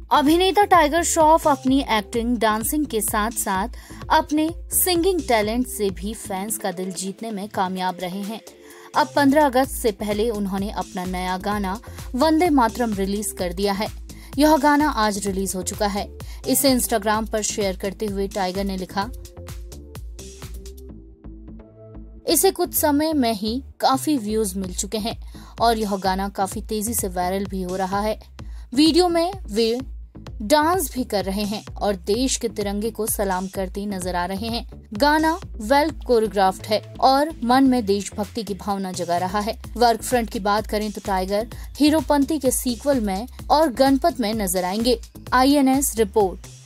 अभिनेता टाइगर श्रॉफ अपनी acting, dancing के साथ साथ अपने सिंगिंग टैलेंट से भी फैंस का दिल जीतने में कामयाब रहे हैं। अब 15 अगस्त से पहले उन्होंने अपना नया गाना वंदे मातरम रिलीज कर दिया है। यह गाना आज रिलीज हो चुका है। इसे इंस्टाग्राम पर शेयर करते हुए टाइगर ने लिखा, इसे कुछ समय में ही काफी व्यूज मिल चुके हैं और यह गाना काफी तेजी से वायरल भी हो रहा है। वीडियो में वे डांस भी कर रहे हैं और देश के तिरंगे को सलाम करते नजर आ रहे हैं। गाना वेल कोरियोग्राफ्ड है और मन में देशभक्ति की भावना जगा रहा है। वर्क फ्रंट की बात करें तो टाइगर हीरोपंती के सीक्वल में और गणपत में नजर आएंगे। INS report.